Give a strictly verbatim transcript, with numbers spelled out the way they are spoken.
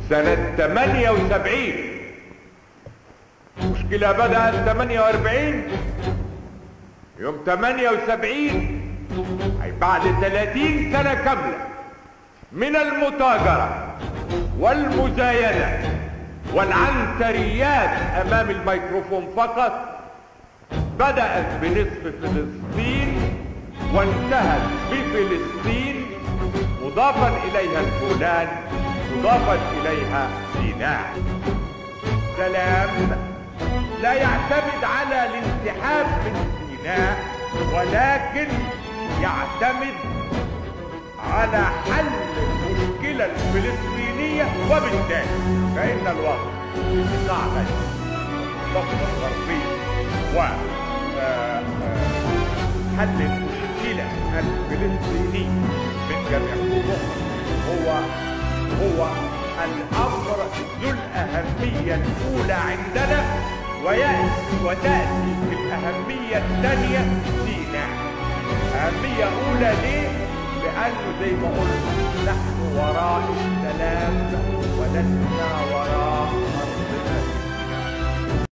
سنة ثمانية وسبعين. المشكلة بدأت ثمانية وأربعين، يوم ثمانية وسبعين أي بعد ثلاثين سنة كاملة من المتاجرة والمزايدة والعنتريات أمام الميكروفون فقط، بدأت بنصف فلسطين وانتهت بفلسطين، مضافا إليها الجولان، مضافا إليها سيناء. سلام لا يعتمد على الانسحاب من سيناء، ولكن يعتمد على حل المشكلة الفلسطينية، وبالتالي فإن الوضع في قطاع غزة والضفة الغربية وحل المشكلة الفلسطينية من جميع طرقها هو هو الأمر ذو الأهمية الأولى عندنا، ويأتي وتأتي في الأهمية الثانية سيناء. أهمية أولى ليه؟ لأنه زي ما قلت نحن وراء السلام ولسنا وراء